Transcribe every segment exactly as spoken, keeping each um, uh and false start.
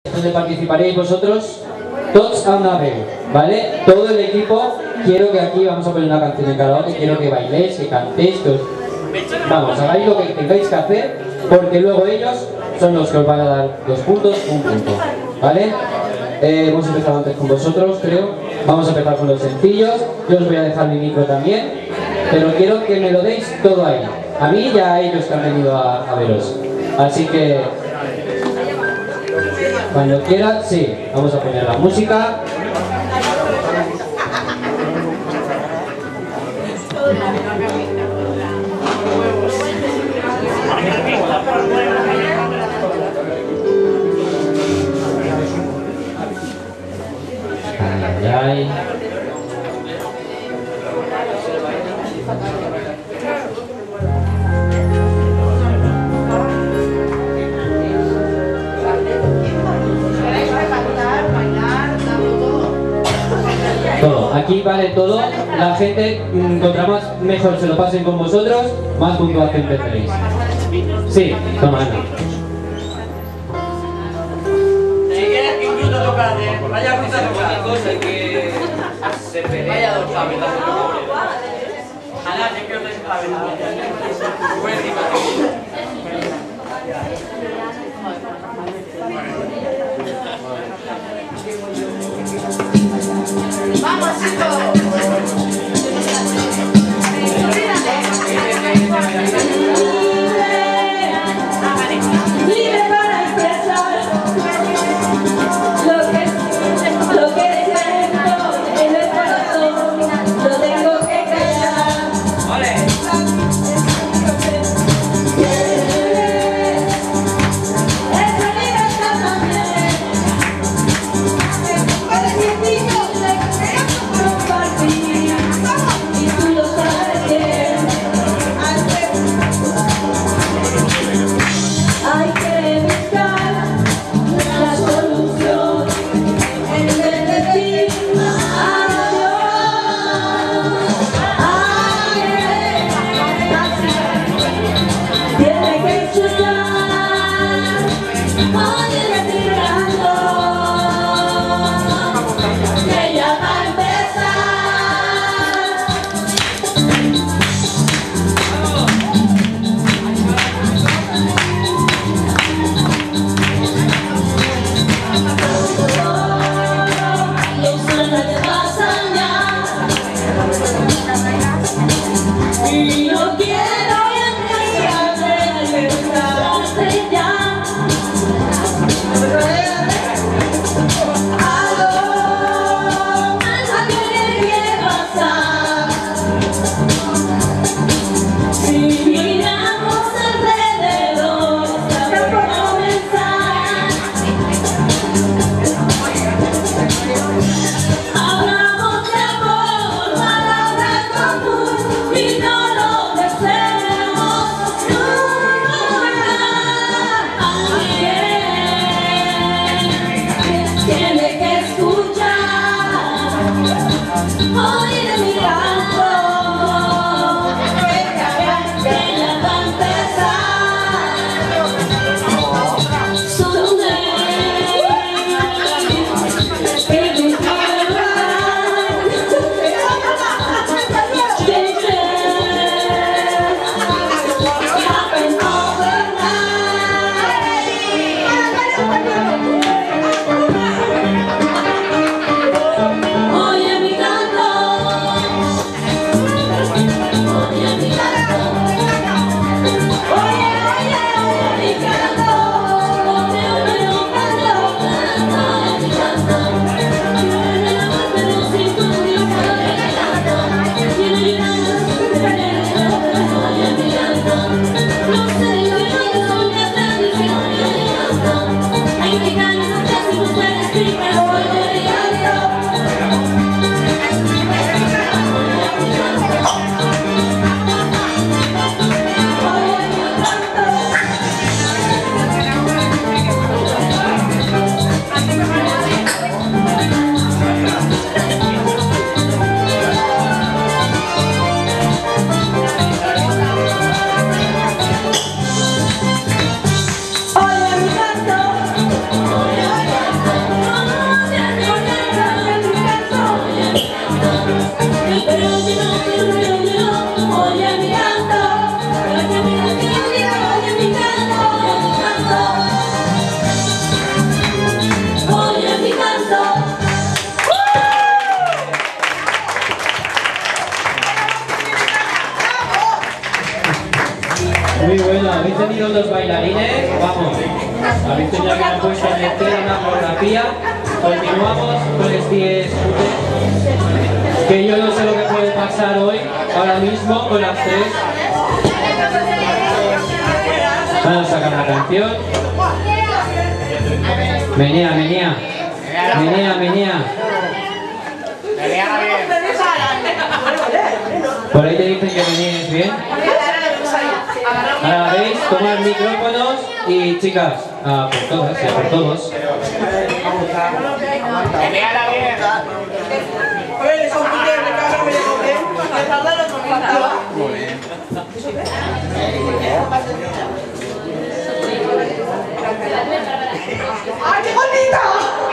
donde participaréis vosotros todos a una vez, ¿vale? Todo el equipo, quiero que aquí vamos a poner una canción en karaoke, quiero que bailéis, que cantéis, que os... Vamos, hagáis lo que tengáis que hacer, porque luego ellos son los que os van a dar dos puntos, un punto, ¿vale? Eh, hemos empezado antes con vosotros, creo. Vamos a empezar con los sencillos. Yo os voy a dejar mi micro también, pero quiero que me lo deis todo ahí. A mí y a ellos que han venido a, a veros. Así que... cuando quieras, sí, vamos a poner la música. Ay, ay. Todo, aquí vale todo. La gente, contra más mejor se lo pasen con vosotros, más puntuación tendréis. Sí, toma, Ana. Si quieres que incluso tocate, vaya a tocar cosa que se pelea dos cabezas. Ana, te quiero tres cabezas. Voy encima. ¡Vamos, chicos! Oye, mi canto. Muy bueno, habéis tenido los bailarines, vamos, habéis tenido que haber puesto en escena una coreografía. Continuamos con este scooter, que yo no sé lo que puede pasar hoy, ahora mismo, con las tres. Vamos a sacar la canción. Menea, menea, menea, menea. Por ahí te dicen que menees bien. Ahora veis, tomad micrófonos y chicas, ah, por todas, sí, por todos. ¡Ay, qué bonita!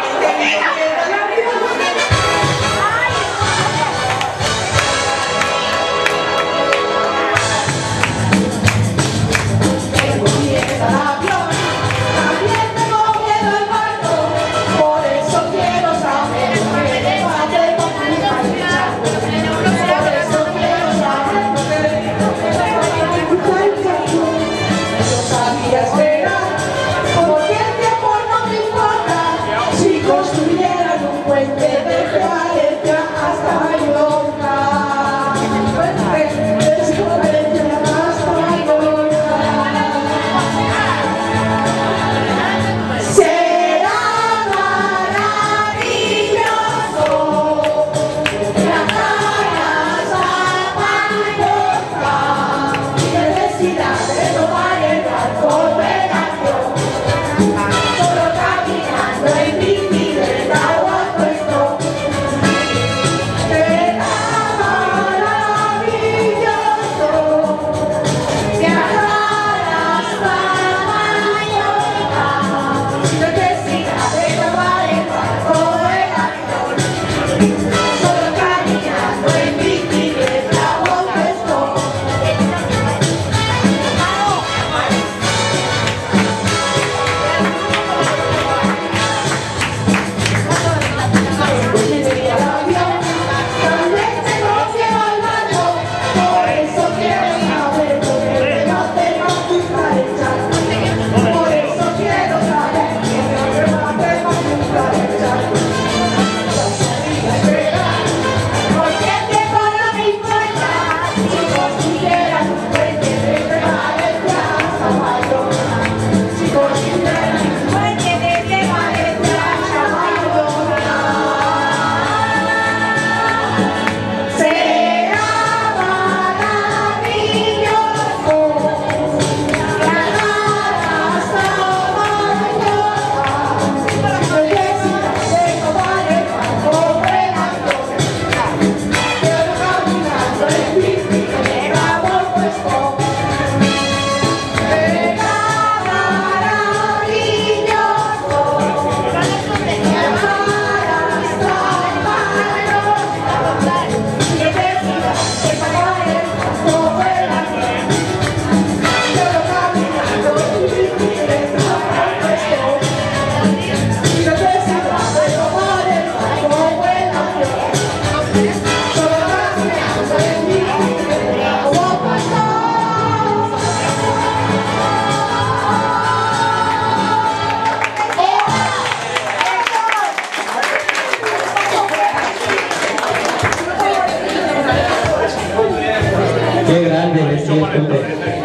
Qué grande es el scooter.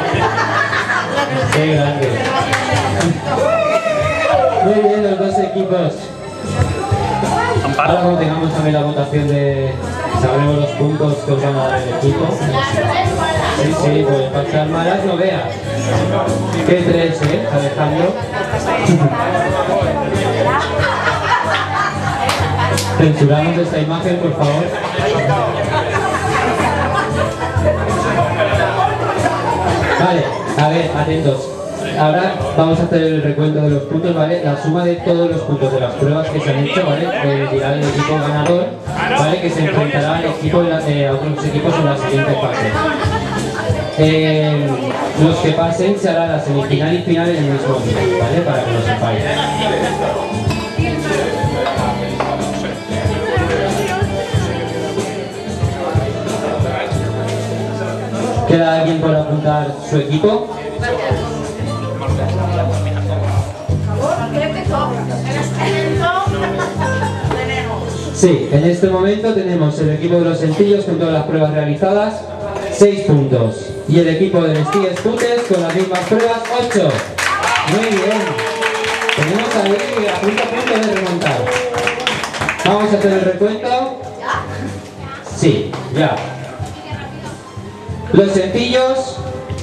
Qué grande. Muy bien los dos equipos. Ahora cuando tengamos también la votación de... sabremos los puntos que os van a dar el equipo. Sí, sí, pues pasar malas no veas. Qué tres, ¿eh, Alejandro? Censuramos esta imagen, por favor. Vale, a ver, atentos. ahora vamos a hacer el recuento de los puntos, ¿vale? La suma de todos los puntos de las pruebas que se han hecho, ¿vale? Eh, dirá el equipo ganador, ¿vale? Que se enfrentará al equipo en la, eh, a otros equipos en la siguiente fase. Eh, los que pasen se hará la semifinal y final en el mismo día, ¿vale? Para que lo sepáis. ¿Queda alguien por apuntar su equipo? Sí, en este momento tenemos el equipo de los sencillos con todas las pruebas realizadas, seis puntos. Y el equipo de los tíes putes con las mismas pruebas, ocho. Muy bien. Tenemos ahí a punto a punto de remontar. Vamos a hacer el recuento. Sí, ya. Los sencillos.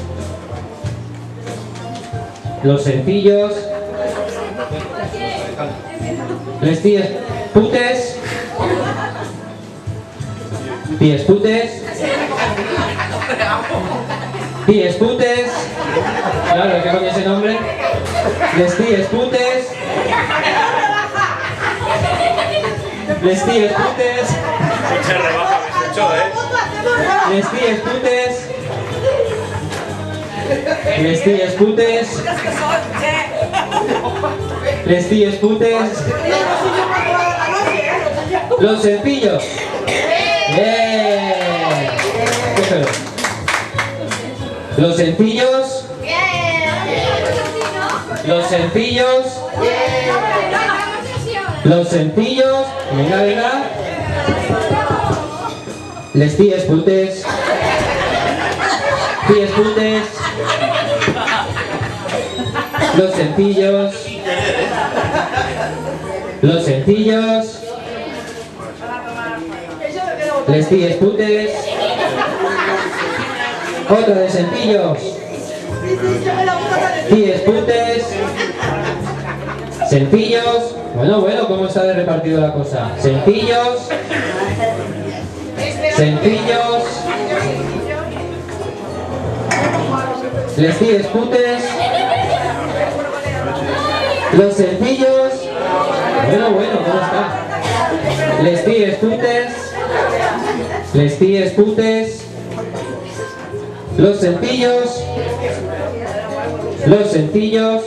Los sencillos. Les tíes putes. Tíes putes. Tíes putes. Claro, ¿qué con ese nombre? Les tíes putes. Les tíes putes. Mucha rebaja habéis hecho, ¿eh? Les tíes putes. Les tíes putes. Les tíes putes. Los sencillos. ¡Bien! ¡Qué feo! Los sencillos. Los sencillos. Los sencillos. Venga, venga. Les tíes putes. Tíes putes. Los sencillos. Los sencillos. Les tíes putes. Otra de sencillos. Tíes putes. Sencillos. Bueno, bueno, ¿cómo está de repartido la cosa? Sencillos. Sencillos. Les tíes putes. Los sencillos. Bueno, bueno, ¿cómo está? Les tíes putes. Les tíes putes. Los sencillos. Los sencillos.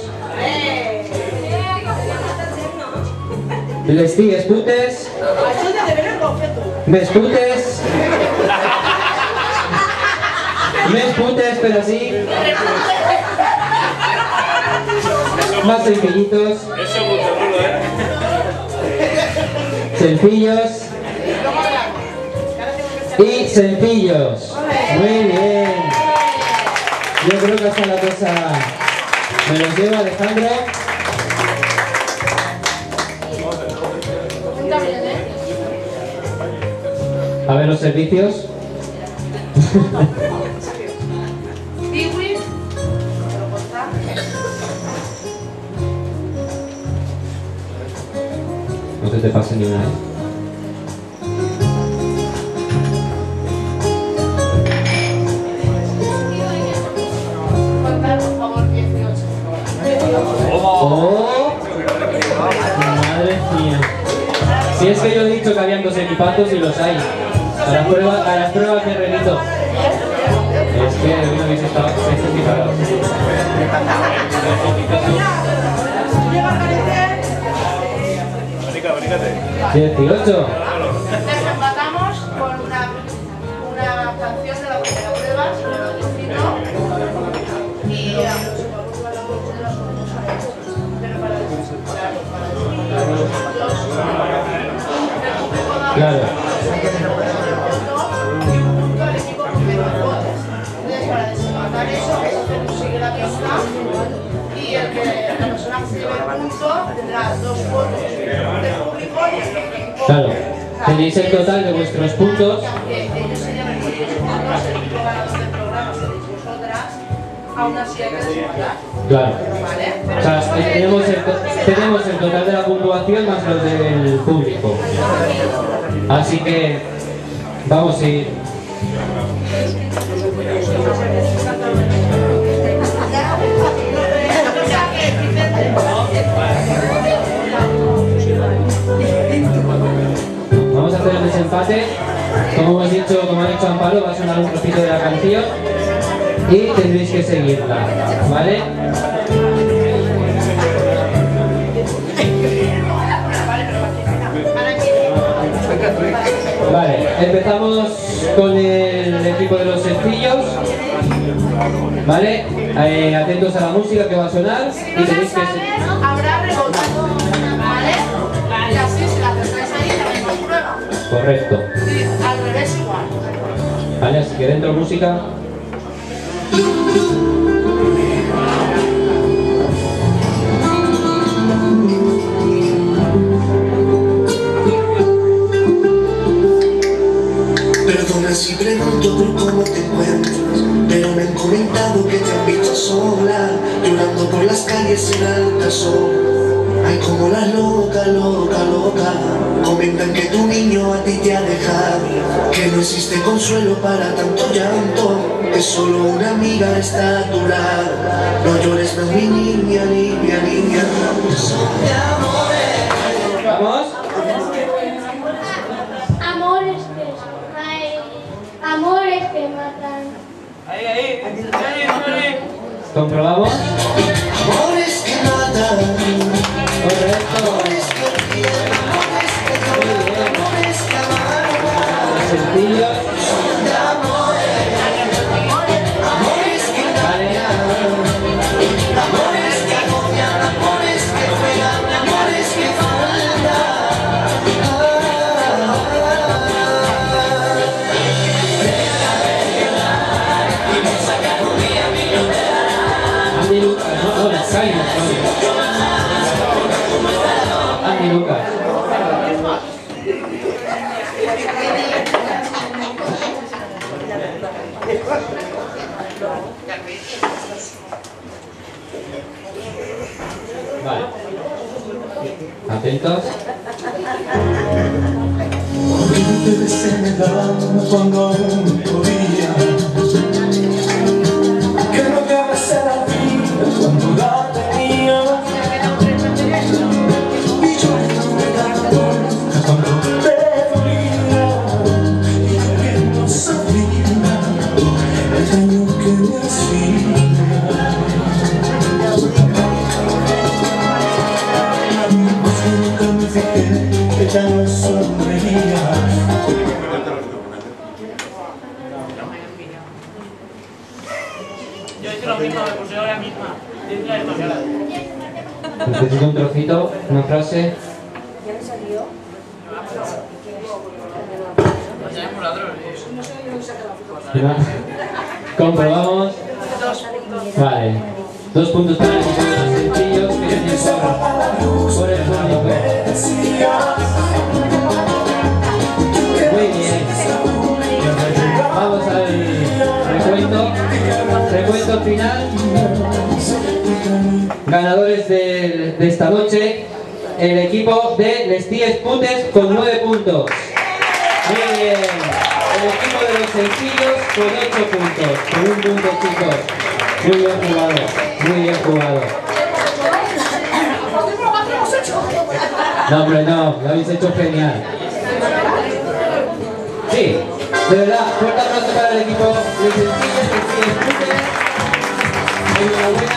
Les tíes putes. Mes putes. Mes putes, pero así. Más sencillitos. Eso mucho rulo, ¿eh? Sencillos. Y sencillos. Muy bien. Yo creo que hasta la cosa me los llevo, Alejandro. A ver los servicios. No se te pase ni una, ¿eh? ¡Oh! ¡Madre mía! Si es que yo he dicho que habían dos equipazos y los hay. A las pruebas, a las pruebas me remito. Es que hoy no habéis estado especificados. dieciocho. Desempatamos con una, una canción de la primera prueba, sobre el vecino, y a los jugadores de la cultura son los maestros. Pero para desempatar, para los Claro. y un punto al equipo con menos votos. Entonces, para desempatar eso, se sigue la pista y el que, la persona que se lleve el punto tendrá dos votos del público y el equipo. Claro. Tenéis el total de vuestros puntos. Que ellos se lleven vuestros puntos, el equipo ganador del programa seréis vosotras, aún así hay que desempatar. Claro. ¿Vale? O sea, tenemos el, to- tenemos el total de la puntuación más los del público. Así que vamos a ir. empate. Como hemos dicho, como ha dicho Amparo, va a sonar un trocito de la canción y tendréis que seguirla, ¿vale? Vale, empezamos con el equipo de los sencillos, ¿vale? Eh, atentos a la música que va a sonar y tenéis que... Habrá rebote, ¿vale? Y así, si la acertáis ahí, tenemos prueba. Correcto. Y al revés igual. Vale, así que dentro música. Perdona si pregunto por cómo te encuentras, pero me han comentado que te han visto sola, llorando por las calles en alta sol. Ay, como la loca, loca, loca. Comentan que tu niño a ti te ha dejado, que no existe consuelo para tanto llanto, que solo una amiga está a tu lado. No llores más, mi niña, niña, niña. Son de amores. ¿Vamos? Amores que, ay, amores que matan. Ahí, ahí. Ahí, ahí. ¿Comprobamos? Amores que matan. Correcto. Amores que pierden, amores que lloran, amores que aman. Los sencillos. De amores. Amores que Vale. amores que agobian, amores que juegan, amores que faltan. Andy Lucas, no, no, las caídas, Andy Lucas. Vale. Atentos. Porque se me da cuando aún podía, que no te abrazé la vida cuando la tenía, y yo no me daba cuenta cuando te dolía, y yo bien no sabía el daño que me hacía. Pues nunca me fijé que ya no sonreía. Yo hice lo mismo, me puse ahora misma. Dice demasiado. Necesito un trocito, una frase. Ya es ladrón. ¿No? Comprobamos. Vale. Dos puntos para el equipo de los sencillos que tienen por, por el público. Muy bien. Vamos al recuento. Recuento final. Ganadores de, de esta noche, el equipo de Les Ties Putes con nueve puntos. Muy bien. El equipo de los sencillos con ocho puntos. Con un punto, chicos. Muy bien jugado. Muy bien jugado. No, hombre, no. Lo habéis hecho genial. Sí. De verdad, fuerte aplauso para el equipo de sencillos, Les Ties Putes. Enhorabuena.